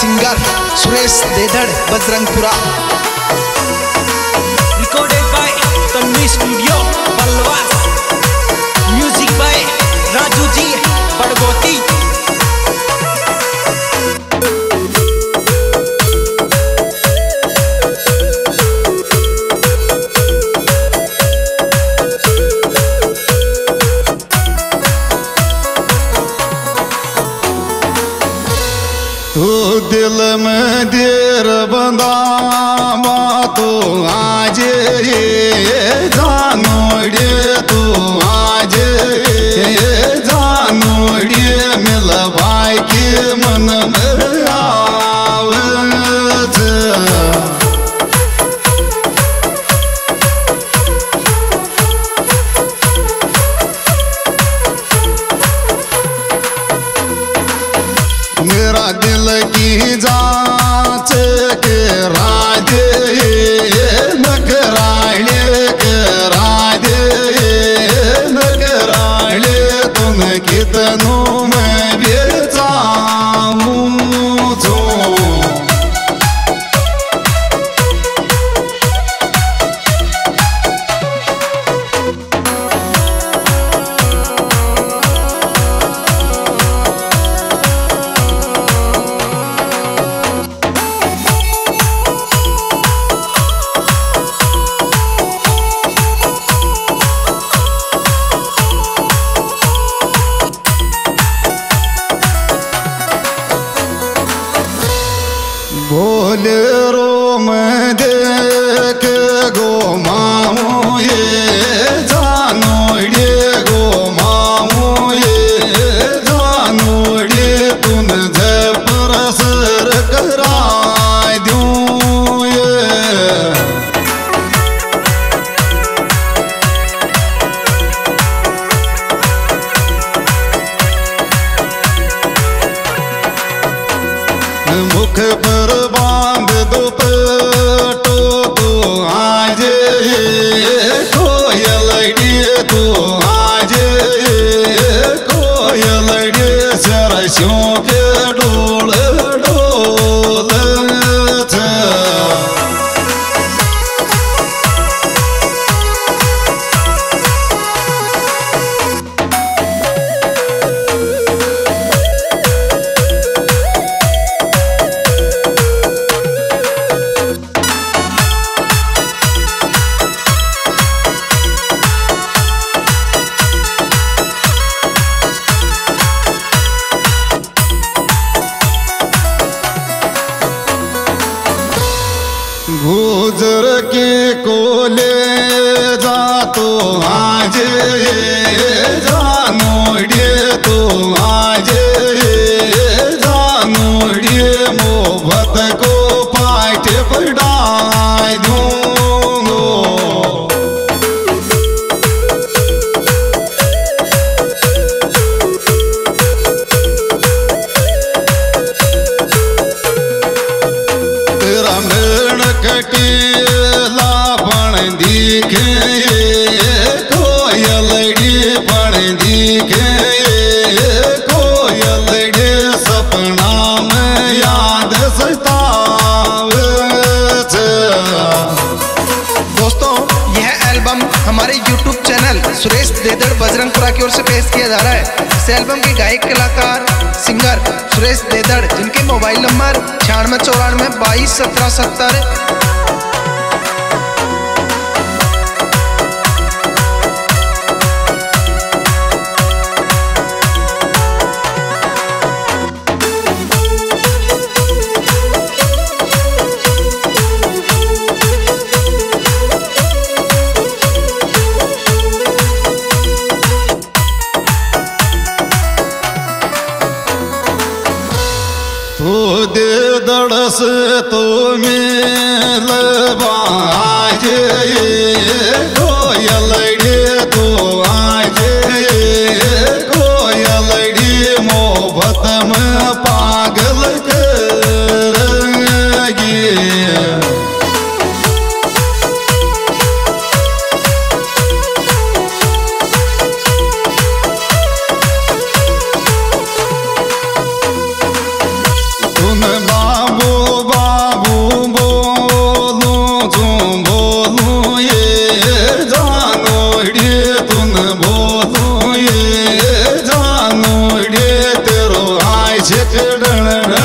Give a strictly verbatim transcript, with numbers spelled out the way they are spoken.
Singer Suresh Dedad Bajrangpura. Recorded by Tanvi studio Balwas. Music by Raju ji Badgoti. तू दिल में देर बंदा तू आज ये जानोड़े तू आज ये जानोड़े मिल भाई के मन में आवत। मेरा दिल की जांच के राजे नकराले के राजे नकराले तुम कितनों में बेचाऊं जो बोलेरो में देख गो मामू ये जानोड़े गो मामू ये जानोड़े तुम जब रसर करा दूं ये। मुख पर बांध दो पेटो तो आज कोयलड़ी तो आज कोयलड़ी सरसों के डोल डोल गुजर के कोले जा तो आज जानोड़े तो आज जानोड़े मोहब्बत को पाठ पढ़ा दूंगो। तेरा मेण कटीला पण दिखे कोयलड़ी पण दिखे कोयलड़ी सपना में याद सतावे। दोस्तों यह एल्बम हमारे यूट्यूब चैनल सुरेश देदड़ बजरंगपुरा की ओर से पेश किया जा रहा है। इस एल्बम के गायक कलाकार सिंगर सुरेश देदड़, जिनके मोबाइल नंबर छियानवे चौरानवे बाईस सत्रह सत्तर। तो दे दड़स तो मिल बाज कोयलड़ी तो आज कोयलड़ी मोहब्बत में पागल करेगी। सुन बा चढ़ण